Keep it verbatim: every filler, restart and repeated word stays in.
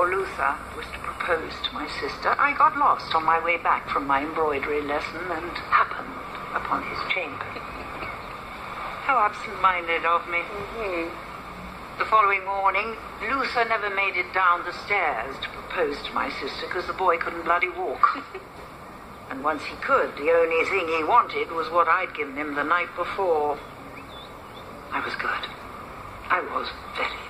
before Luther was to propose to my sister, I got lost on my way back from my embroidery lesson and happened upon his chamber. How absent-minded of me. Mm-hmm. The following morning, Luther never made it down the stairs to propose to my sister because the boy couldn't bloody walk. And once he could, the only thing he wanted was what I'd given him the night before. I was good. I was very